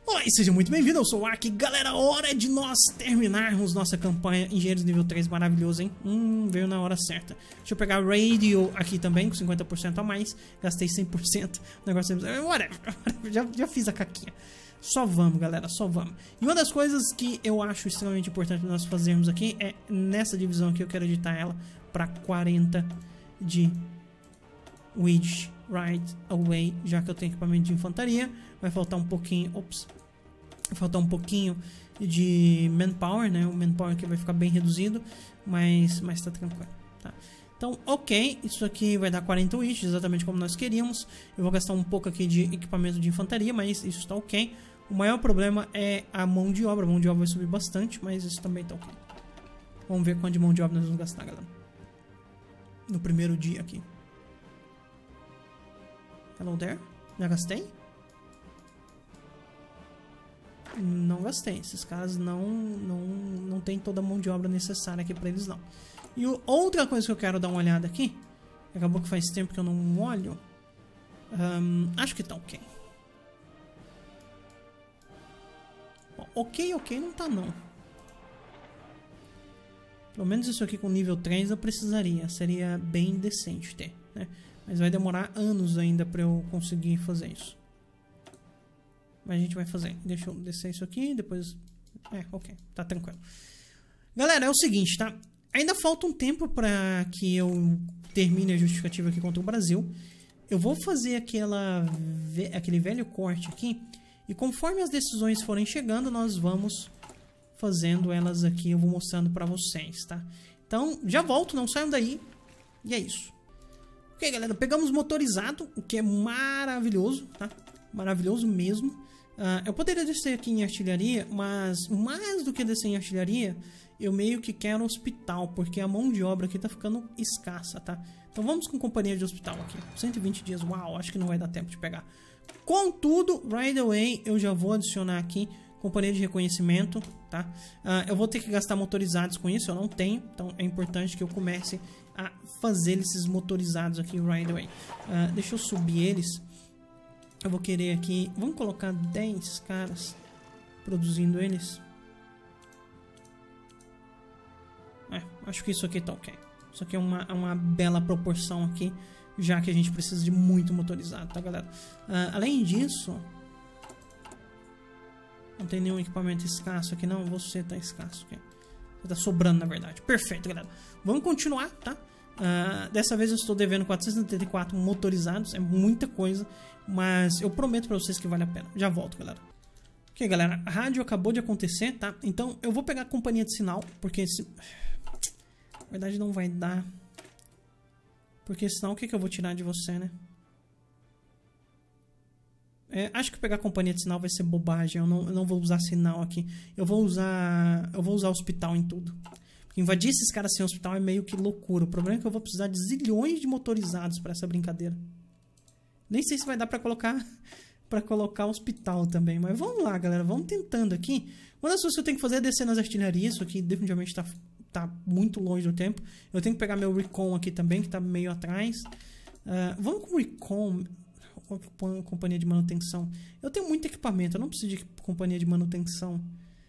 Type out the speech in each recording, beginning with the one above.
Olá e seja muito bem-vindo, eu sou o Aki. Galera, hora de nós terminarmos nossa campanha Engenheiros nível 3, maravilhoso, hein? Veio na hora certa. Deixa eu pegar Radio aqui também, com 50% a mais. Gastei 100%, o negócio é... Whatever, já fiz a caquinha. Só vamos, galera, só vamos. E uma das coisas que eu acho extremamente importante nós fazermos aqui é nessa divisão aqui, eu quero editar ela para 40 de Widget Right Away, já que eu tenho equipamento de infantaria. Vai faltar um pouquinho, vai faltar um pouquinho de manpower, né? O manpower aqui vai ficar bem reduzido, mas tá tranquilo, tá? Então, ok, isso aqui vai dar 40 widgets, exatamente como nós queríamos. Eu vou gastar um pouco aqui de equipamento de infantaria, mas isso está ok. O maior problema é a mão de obra vai subir bastante, mas isso também está ok. Vamos ver quanto de mão de obra nós vamos gastar, galera. No primeiro dia aqui. Hello there? Já gastei? Não gastei. Esses caras não tem toda a mão de obra necessária aqui pra eles, não. E outra coisa que eu quero dar uma olhada aqui. Acabou que faz tempo que eu não olho. Acho que tá ok. Bom, ok não tá, não. Pelo menos isso aqui com nível 3 eu precisaria. Seria bem decente ter, né? Mas vai demorar anos ainda pra eu conseguir fazer isso. Mas a gente vai fazer. Deixa eu descer isso aqui, depois... ok, tá tranquilo. Galera, é o seguinte, tá? Ainda falta um tempo pra que eu termine a justificativa aqui contra o Brasil. Eu vou fazer aquele velho corte aqui. E conforme as decisões forem chegando, nós vamos fazendo elas aqui. Eu vou mostrando pra vocês, tá? Então, já volto, não saiam daí. E é isso. Ok, galera, pegamos motorizado, o que é maravilhoso, tá? Maravilhoso mesmo. Eu poderia descer aqui em artilharia, mas mais do que descer em artilharia, eu meio que quero hospital, porque a mão de obra aqui tá ficando escassa, tá? Então vamos com companhia de hospital aqui. 120 dias, uau, acho que não vai dar tempo de pegar. Contudo, right away, eu já vou adicionar aqui companhia de reconhecimento, tá? Eu vou ter que gastar motorizados com isso, eu não tenho, então é importante que eu comece a fazer esses motorizados aqui right away. Deixa eu subir eles. Eu vou querer aqui... Vamos colocar 10 caras produzindo eles. Acho que isso aqui tá ok. Isso aqui é uma bela proporção aqui, já que a gente precisa de muito motorizado, tá, galera? Além disso... Não tem nenhum equipamento escasso aqui, não. Você tá escasso aqui. Você tá sobrando, na verdade. Perfeito, galera. Vamos continuar, tá? Dessa vez eu estou devendo 474 motorizados. É muita coisa, mas eu prometo pra vocês que vale a pena. Já volto, galera. Ok, galera. A rádio acabou de acontecer, tá? Então eu vou pegar a companhia de sinal, porque na verdade não vai dar. Porque senão o que eu vou tirar de você, né? Acho que pegar a companhia de sinal vai ser bobagem. Eu não vou usar sinal aqui. Eu vou usar hospital em tudo. Porque invadir esses caras sem hospital é meio que loucura. O problema é que eu vou precisar de zilhões de motorizados para essa brincadeira. Nem sei se vai dar para colocar hospital também. Mas vamos lá, galera. Vamos tentando aqui. Uma das coisas que eu tenho que fazer é descer nas artilharias. Isso aqui definitivamente tá muito longe do tempo. Eu tenho que pegar meu Recon aqui também, que tá meio atrás. Vamos com o Recon... Companhia de manutenção. Eu tenho muito equipamento, eu não preciso de companhia de manutenção.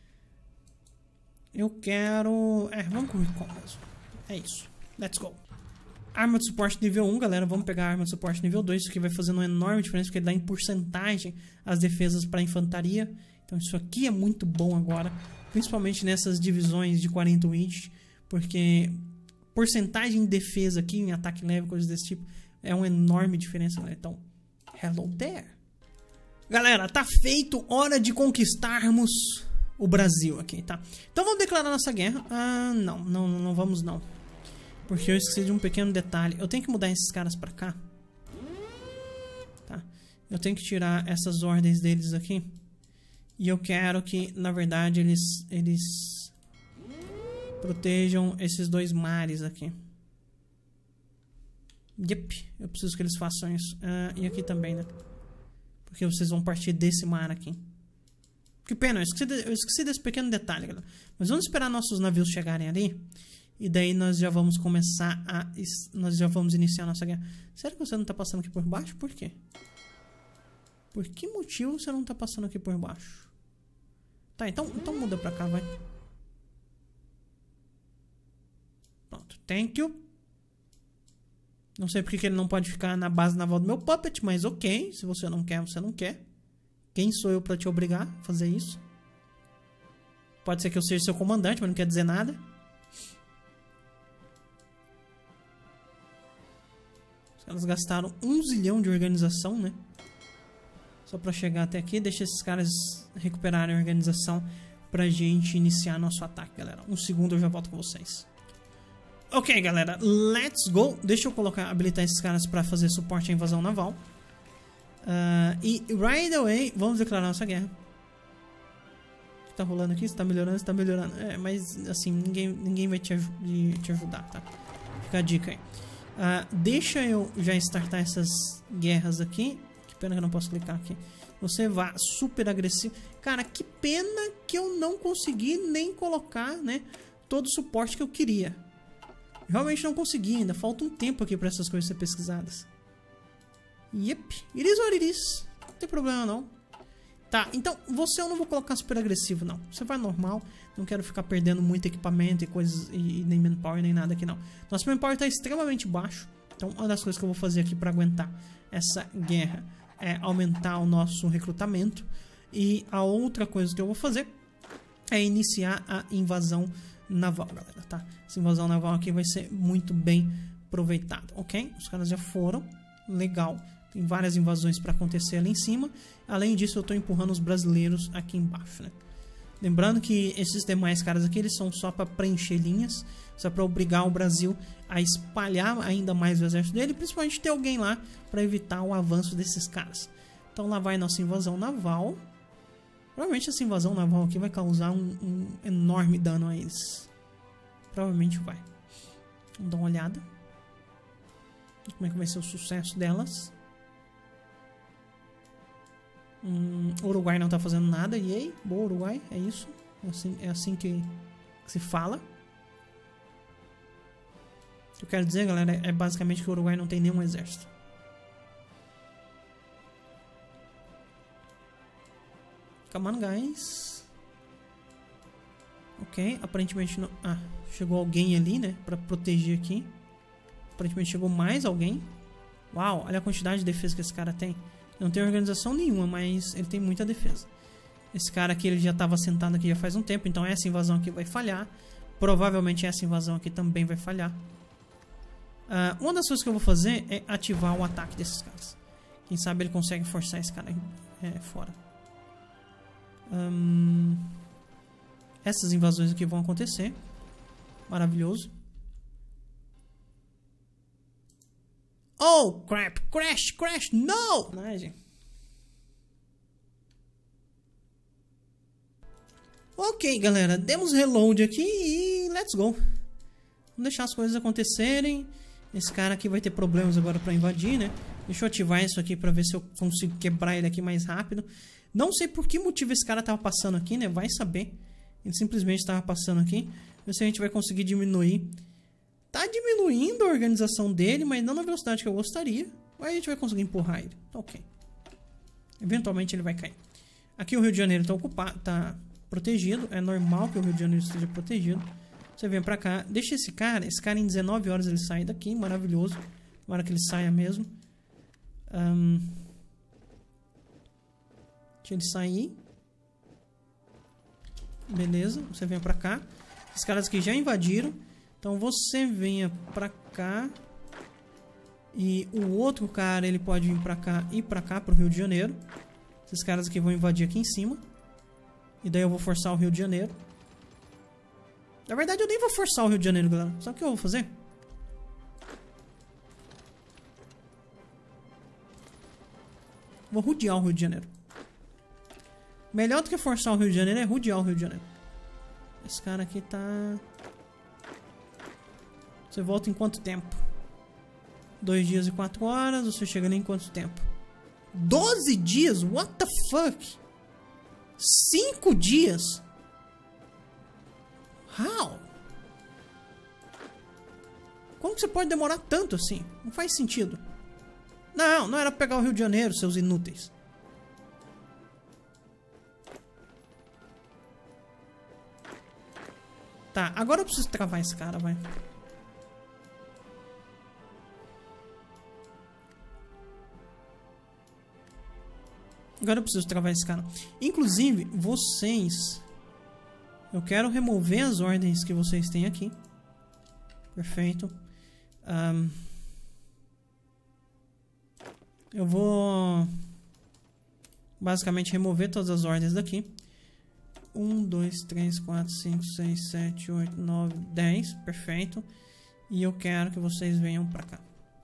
Eu quero... vamos com o Recon mesmo. É isso. Let's go. Arma de suporte nível 1, galera. Vamos pegar a arma de suporte nível 2. Isso aqui vai fazendo uma enorme diferença, porque ele dá em porcentagem as defesas para infantaria. Então isso aqui é muito bom agora. Principalmente nessas divisões de 40 widgets. Porque porcentagem de defesa aqui, em ataque leve, coisas desse tipo, é uma enorme diferença, galera. Então... Hello there. Galera, tá feito. Hora de conquistarmos o Brasil aqui, tá? Então vamos declarar nossa guerra. Não vamos não. Porque eu esqueci de um pequeno detalhe. Eu tenho que mudar esses caras pra cá. Tá? Eu tenho que tirar essas ordens deles aqui. E eu quero que, na verdade, eles protejam esses dois mares aqui. Yep, eu preciso que eles façam isso. E aqui também, né? Porque vocês vão partir desse mar aqui. Que pena, eu esqueci desse pequeno detalhe, galera. Mas vamos esperar nossos navios chegarem ali. E daí nós já vamos começar a... Nós já vamos iniciar a nossa guerra. Sério que você não tá passando aqui por baixo? Por quê? Por que motivo você não tá passando aqui por baixo? Tá, então muda pra cá, vai. Pronto, thank you. Não sei porque que ele não pode ficar na base naval do meu puppet, mas ok. Se você não quer, você não quer. Quem sou eu pra te obrigar a fazer isso? Pode ser que eu seja seu comandante, mas não quer dizer nada. Os caras gastaram 1 zilhão de organização, né? Só pra chegar até aqui. Deixa esses caras recuperarem a organização pra gente iniciar nosso ataque, galera. 1 segundo eu já volto com vocês. Ok, galera. Let's go. Deixa eu habilitar esses caras pra fazer suporte à invasão naval. E right away, vamos declarar nossa guerra. O que tá rolando aqui? Você tá melhorando? Você tá melhorando. Mas assim, ninguém vai te ajudar, tá? Fica a dica aí. Deixa eu já startar essas guerras aqui. Que pena que eu não posso clicar aqui. Você vá super agressivo. Cara, que pena que eu não consegui nem colocar, né, todo o suporte que eu queria. Realmente não consegui ainda. Falta um tempo aqui para essas coisas ser pesquisadas. Yep. It is what it is. Não tem problema não. Tá, então você eu não vou colocar super agressivo não. Você vai normal. Não quero ficar perdendo muito equipamento e coisas. E nem manpower nem nada aqui não. Nosso manpower está extremamente baixo. Então uma das coisas que eu vou fazer aqui para aguentar essa guerra é aumentar o nosso recrutamento. E a outra coisa que eu vou fazer é iniciar a invasão naval, galera, tá? Essa invasão naval aqui vai ser muito bem aproveitada, ok? Os caras já foram, legal. Tem várias invasões para acontecer ali em cima. Além disso, eu tô empurrando os brasileiros aqui embaixo, né? Lembrando que esses demais caras aqui, eles são só para preencher linhas, só para obrigar o Brasil a espalhar ainda mais o exército dele, principalmente ter alguém lá para evitar o avanço desses caras. Então lá vai nossa invasão naval. Provavelmente essa invasão naval aqui vai causar um enorme dano a eles. Provavelmente vai. Vamos dar uma olhada. Como é que vai ser o sucesso delas. O Uruguai não tá fazendo nada. E aí, boa Uruguai, é isso. É assim que se fala. O que eu quero dizer, galera, é basicamente que o Uruguai não tem nenhum exército. Come on, guys. Ok, aparentemente não... chegou alguém ali, né? Pra proteger aqui. Aparentemente chegou mais alguém. Uau, olha a quantidade de defesa que esse cara tem. Não tem organização nenhuma, mas ele tem muita defesa. Esse cara aqui, ele já estava sentado aqui já faz um tempo. Então essa invasão aqui vai falhar. Provavelmente essa invasão aqui também vai falhar. Uma das coisas que eu vou fazer é ativar o ataque desses caras. Quem sabe ele consegue forçar esse cara fora. Essas invasões aqui vão acontecer. Maravilhoso. Oh, crap. Crash, no! Ok, galera. Demos reload aqui e let's go. Vamos deixar as coisas acontecerem. Esse cara aqui vai ter problemas agora pra invadir, né? Deixa eu ativar isso aqui pra ver se eu consigo quebrar ele aqui mais rápido. Não sei por que motivo esse cara tava passando aqui, né? Vai saber. Ele simplesmente tava passando aqui. Não sei se a gente vai conseguir diminuir. Tá diminuindo a organização dele, mas não na velocidade que eu gostaria. Mas a gente vai conseguir empurrar ele. Tá ok. Eventualmente ele vai cair. Aqui o Rio de Janeiro tá ocupado, tá protegido. É normal que o Rio de Janeiro esteja protegido. Você vem pra cá. Deixa esse cara em 19 horas ele sai daqui. Maravilhoso. Tomara que ele saia mesmo. Deixa ele sair. Beleza. Você vem pra cá. Esses caras aqui já invadiram. Então você venha pra cá. E o outro cara, ele pode vir pra cá e pra cá, pro Rio de Janeiro. Esses caras aqui vão invadir aqui em cima. E daí eu vou forçar o Rio de Janeiro. Na verdade eu nem vou forçar o Rio de Janeiro, galera. Sabe o que eu vou fazer? Vou rodear o Rio de Janeiro. Melhor do que forçar o Rio de Janeiro é rodear o Rio de Janeiro. Esse cara aqui tá... Você volta em quanto tempo? 2 dias e 4 horas. Você chega nem em quanto tempo? 12 dias? What the fuck? 5 dias? How? Como que você pode demorar tanto assim? Não faz sentido. Não era pegar o Rio de Janeiro, seus inúteis. Tá, agora eu preciso travar esse cara, vai. Agora eu preciso travar esse cara. Inclusive, vocês... Eu quero remover as ordens que vocês têm aqui. Perfeito. Eu vou... basicamente remover todas as ordens daqui. 1, 2, 3, 4, 5, 6, 7, 8, 9, 10. Perfeito. E eu quero que vocês venham pra cá.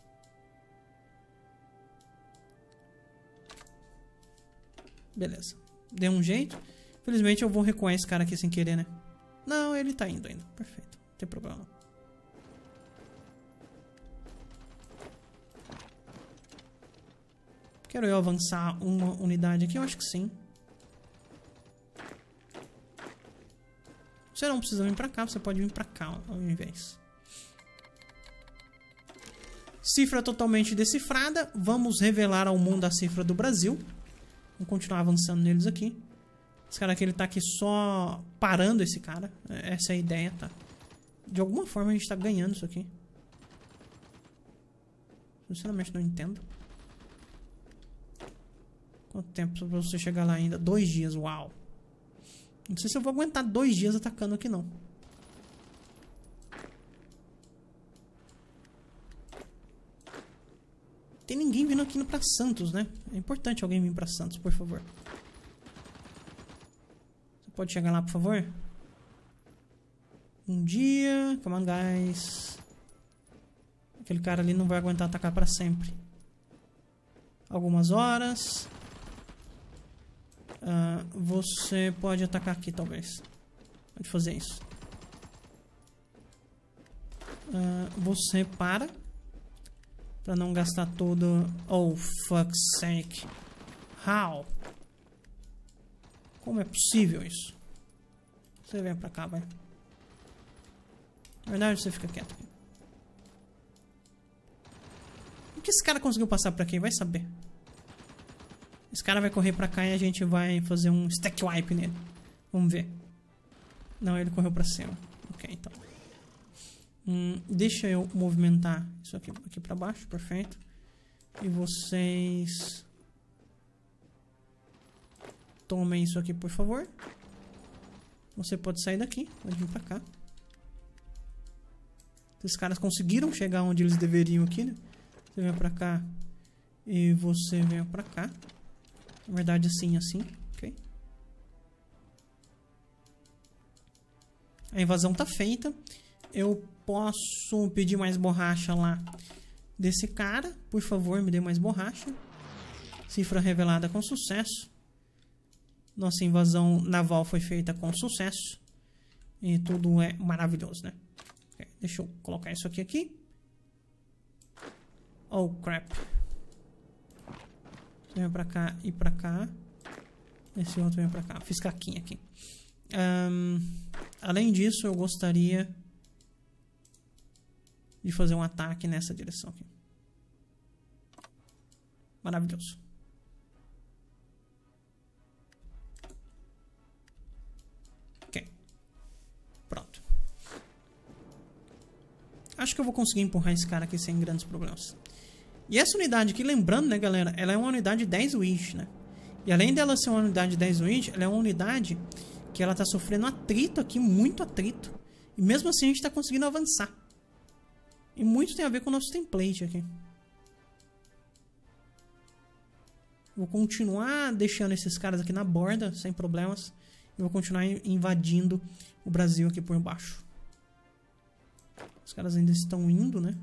Beleza. Deu um jeito. Infelizmente eu vou recuar esse cara aqui sem querer, né? Não, ele tá indo ainda. Perfeito. Não tem problema não. Quero eu avançar uma unidade aqui? Eu acho que sim. Você não precisa vir pra cá, você pode vir pra cá ao invés. Cifra totalmente decifrada. Vamos revelar ao mundo a cifra do Brasil. Vamos continuar avançando neles aqui. Esse cara aqui, ele tá aqui só parando esse cara. Essa é a ideia, tá? De alguma forma a gente tá ganhando isso aqui. Sinceramente não entendo. Quanto tempo pra você chegar lá ainda? 2 dias, uau. Não sei se eu vou aguentar 2 dias atacando aqui não. Tem ninguém vindo aqui pra Santos, né? É importante alguém vir pra Santos, por favor. Você pode chegar lá, por favor? Um dia... Come on, guys. Aquele cara ali não vai aguentar atacar pra sempre. Algumas horas. Você pode atacar aqui, talvez. Pode fazer isso. Você para. Pra não gastar todo... Oh, fuck's sake. How? Como é possível isso? Você vem pra cá, vai. Na verdade, você fica quieto aqui. O que esse cara conseguiu passar pra aqui? Vai saber. Esse cara vai correr pra cá e a gente vai fazer um stack wipe nele. Vamos ver. Não, ele correu pra cima. Ok, então. Deixa eu movimentar isso aqui pra baixo, perfeito. E vocês... tomem isso aqui, por favor. Você pode sair daqui, pode vir pra cá. Esses caras conseguiram chegar onde eles deveriam aqui, né? Você vem pra cá e você vem pra cá. Na verdade, assim, ok. A invasão tá feita. Eu posso pedir mais borracha lá desse cara. Por favor, me dê mais borracha. Cifra revelada com sucesso. Nossa invasão naval foi feita com sucesso. E tudo é maravilhoso, né? Okay, deixa eu colocar isso aqui. Oh, crap. Você vem pra cá e pra cá. Esse outro vem pra cá. Fiz caquinha aqui. Além disso, eu gostaria... de fazer um ataque nessa direção aqui. Maravilhoso. Ok. Pronto. Acho que eu vou conseguir empurrar esse cara aqui sem grandes problemas. E essa unidade aqui, lembrando, né, galera, ela é uma unidade 10 wish, né? E além dela ser uma unidade 10 wish, ela é uma unidade que ela tá sofrendo atrito aqui, muito atrito. E mesmo assim a gente tá conseguindo avançar. E muito tem a ver com o nosso template aqui. Vou continuar deixando esses caras aqui na borda, sem problemas. E vou continuar invadindo o Brasil aqui por baixo. Os caras ainda estão indo, né?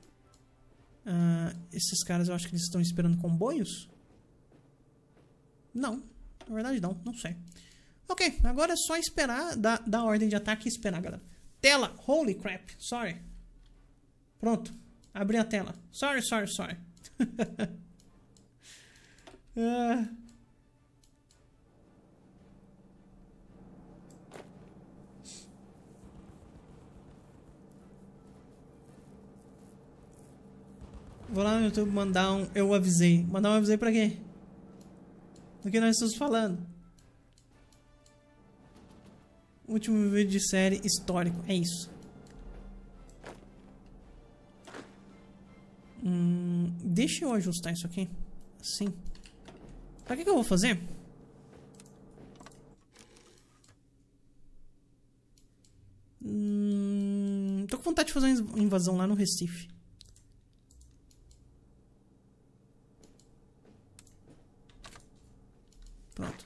Esses caras eu acho que eles estão esperando comboios. Não, na verdade não, não sei. Ok, agora é só esperar, dar ordem de ataque e esperar, galera. Tela, holy crap, sorry. Pronto, abri a tela. Sorry. Vou lá no YouTube mandar um... Eu avisei. Mandar um avisei pra quê? Do que nós estamos falando? Último vídeo de série histórico. É isso. Deixa eu ajustar isso aqui. Assim. Sabe o que eu vou fazer? Tô com vontade de fazer uma invasão lá no Recife. Pronto.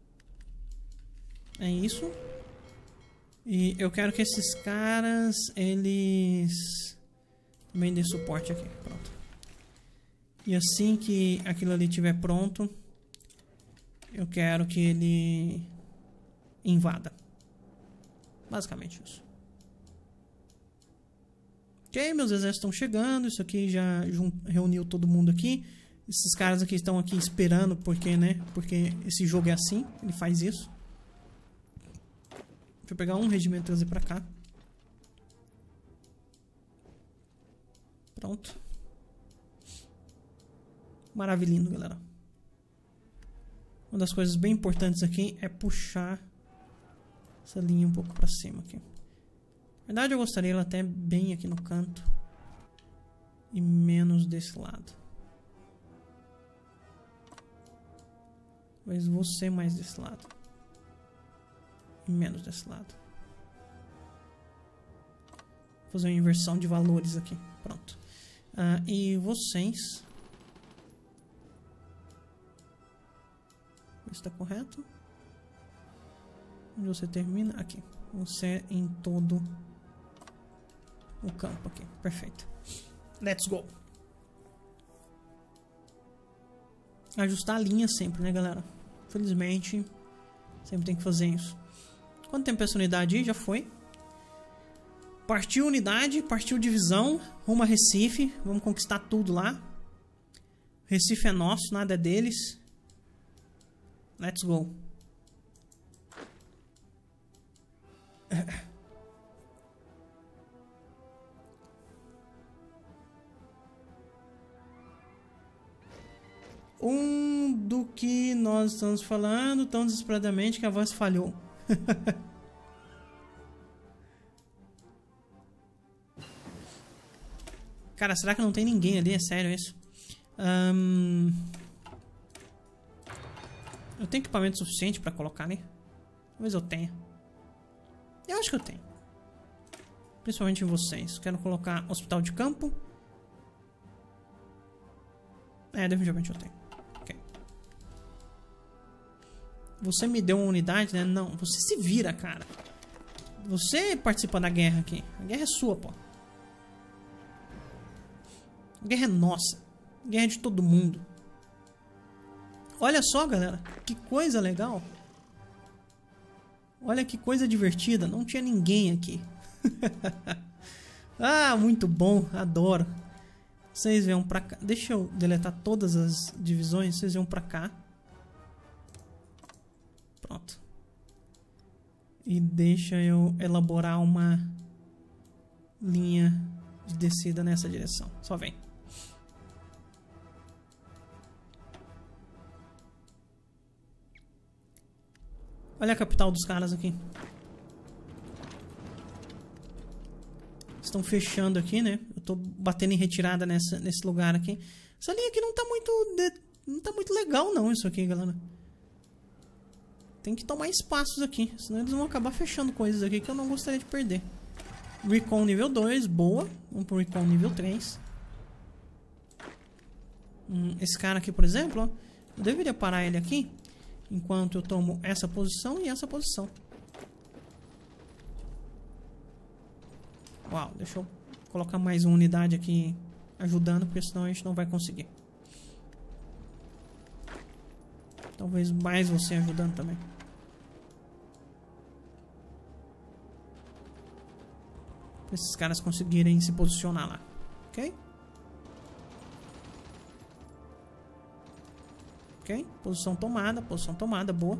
É isso. E eu quero que esses caras, eles também dêem suporte aqui. Pronto. E assim que aquilo ali estiver pronto, eu quero que ele invada. Basicamente isso. Ok, meus exércitos estão chegando. Isso aqui já reuniu todo mundo aqui. Esses caras aqui estão aqui esperando porque, né? Porque esse jogo é assim. Ele faz isso. Deixa eu pegar um regimento e trazer pra cá. Pronto. Maravilhindo, galera. Uma das coisas bem importantes aqui é puxar essa linha um pouco pra cima aqui. Na verdade, eu gostaria ela até bem aqui no canto. E menos desse lado. Mas você mais desse lado. E menos desse lado. Vou fazer uma inversão de valores aqui. Pronto. E vocês... Está correto? Onde você termina? Aqui. Você em todo o campo aqui. Perfeito. Let's go. Ajustar a linha sempre, né, galera? Felizmente, sempre tem que fazer isso. Quanto tempo é essa unidade aí? Já foi. Partiu unidade, partiu divisão, rumo a Recife. Vamos conquistar tudo lá. Recife é nosso, nada é deles. Let's go. Do que nós estamos falando tão desesperadamente que a voz falhou. Cara, será que não tem ninguém ali? É sério isso? Eu tenho equipamento suficiente pra colocar ali? Talvez eu tenha. Eu acho que eu tenho. Principalmente em vocês. Quero colocar hospital de campo. Definitivamente eu tenho. Ok. Você me deu uma unidade, né? Não, você se vira, cara. Você participa da guerra aqui. A guerra é sua, pô. A guerra é nossa. A guerra é de todo mundo. Olha só, galera. Que coisa legal. Olha que coisa divertida. Não tinha ninguém aqui. Ah, muito bom. Adoro. Vocês venham pra cá. Deixa eu deletar todas as divisões. Vocês venham pra cá. Pronto. E deixa eu elaborar uma linha de descida nessa direção. Só vem. Olha a capital dos caras aqui. Estão fechando aqui, né? Eu tô batendo em retirada nesse lugar aqui. Essa linha aqui não tá muito legal não, isso aqui, galera. Tem que tomar espaços aqui, senão eles vão acabar fechando coisas aqui que eu não gostaria de perder. Recon nível 2, boa. Vamos pro Recon nível 3. Esse cara aqui, por exemplo, ó, eu deveria parar ele aqui enquanto eu tomo essa posição e essa posição. Uau, deixa eu colocar mais uma unidade aqui ajudando, porque senão a gente não vai conseguir. Talvez mais você ajudando também. Para esses caras conseguirem se posicionar lá. Ok? Ok? Posição tomada, boa.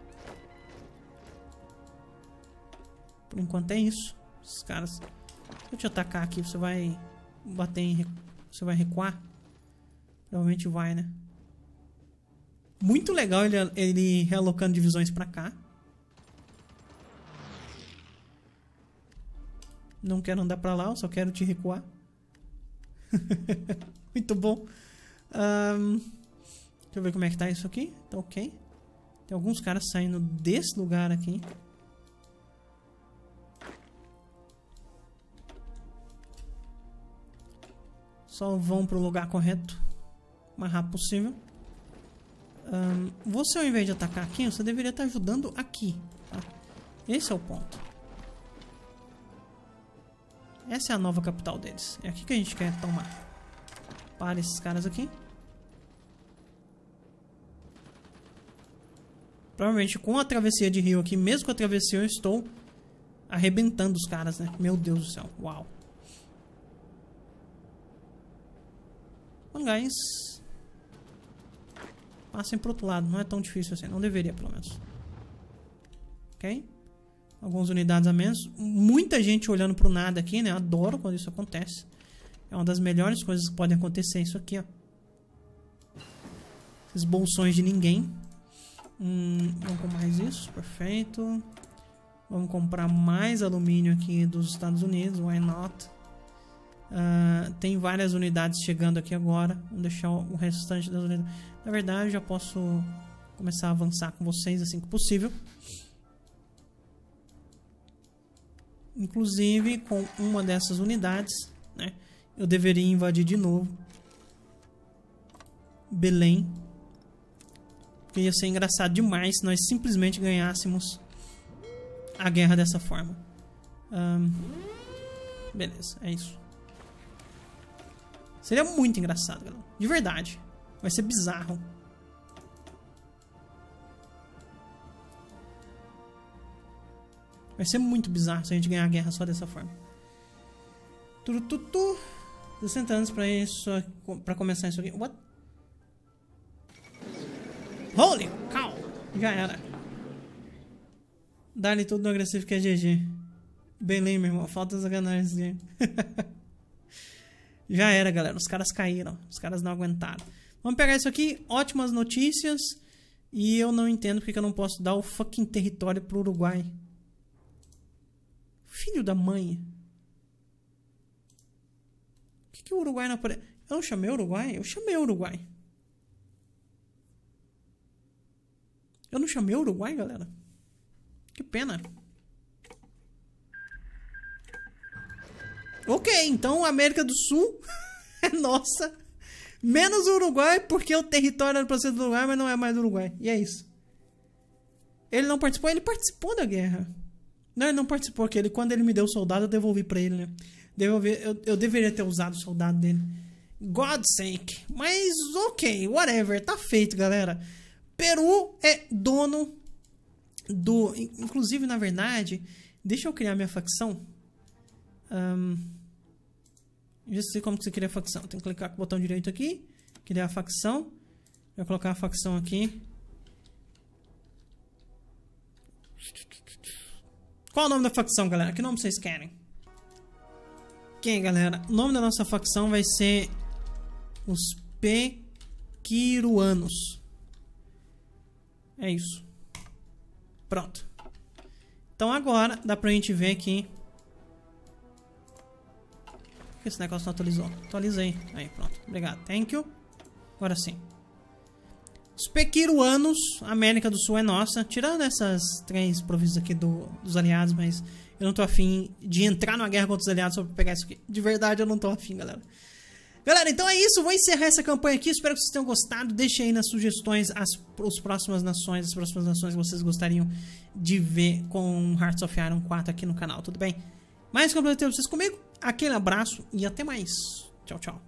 Por enquanto é isso. Esses caras... Se eu te atacar aqui, você vai bater em... Você vai recuar? Provavelmente vai, né? Muito legal ele realocando divisões pra cá. Não quero andar pra lá, eu só quero te recuar. Muito bom. Deixa eu ver como é que tá isso aqui. Tá ok. Tem alguns caras saindo desse lugar aqui. Só vão pro lugar correto o mais rápido possível. Você, ao invés de atacar aqui, você deveria estar ajudando aqui, tá? Esse é o ponto. Essa é a nova capital deles. É aqui que a gente quer tomar. Para esses caras aqui. Provavelmente com a travessia de rio aqui, mesmo com a travessia, eu estou arrebentando os caras, né? Meu Deus do céu. Uau. Bom, guys. Passem pro outro lado. Não é tão difícil assim. Não deveria, pelo menos. Ok? Algumas unidades a menos. Muita gente olhando pro nada aqui, né? Eu adoro quando isso acontece. É uma das melhores coisas que podem acontecer. Isso aqui, ó. Esses bolsões de ninguém. Vamos comprar mais isso. Perfeito. Vamos comprar mais alumínio aqui dos Estados Unidos. Why not? Tem várias unidades chegando aqui agora. Vamos deixar o restante das unidades. Na verdade, eu já posso começar a avançar com vocês assim que possível. Inclusive, com uma dessas unidades, né, eu deveria invadir de novo Belém. Porque ia ser engraçado demais se nós simplesmente ganhássemos a guerra dessa forma. Beleza, é isso. Seria muito engraçado, galera. De verdade. Vai ser bizarro. Vai ser muito bizarro se a gente ganhar a guerra só dessa forma. 60 anos pra isso, pra começar isso aqui. What? Holy cow! Já era. Dá-lhe tudo no agressivo que é GG. Belém, meu irmão. Falta sacanagem. Já era, galera. Os caras caíram. Os caras não aguentaram. Vamos pegar isso aqui. Ótimas notícias. E eu não entendo porque eu não posso dar o fucking território pro Uruguai. Filho da mãe. Por que o Uruguai não aparece? Eu não chamei o Uruguai? Eu chamei o Uruguai. Eu não chamei o Uruguai, galera. Que pena. Ok, então a América do Sul é nossa. Menos o Uruguai, porque o território era pra ser do Uruguai, mas não é mais do Uruguai. E é isso. Ele não participou? Ele participou da guerra. Não, ele não participou, porque quando ele me deu o soldado, eu devolvi pra ele, né? Eu deveria ter usado o soldado dele. God's sake. Mas ok, whatever. Tá feito, galera. Peru é dono do... Inclusive, na verdade, deixa eu criar minha facção. Já sei como que você cria a facção. Tem que clicar com o botão direito aqui. Criar a facção. Vou colocar a facção aqui. Qual é o nome da facção, galera? Que nome vocês querem? Ok, galera. O nome da nossa facção vai ser os Pequiruanos. É isso. Pronto. Então agora dá pra gente ver aqui. Por que esse negócio não atualizou? Atualizei. Aí, pronto. Obrigado. Thank you. Agora sim. Os Pequiruanos, a América do Sul é nossa. Tirando essas 3 províncias aqui dos aliados, mas eu não tô afim de entrar numa guerra contra os aliados só pra pegar isso aqui. De verdade, eu não tô afim, galera. Galera, então é isso. Vou encerrar essa campanha aqui. Espero que vocês tenham gostado. Deixem aí nas sugestões as próximas nações que vocês gostariam de ver com Hearts of Iron 4 aqui no canal, tudo bem? Mais que eu ter vocês comigo. Aquele abraço e até mais. Tchau, tchau.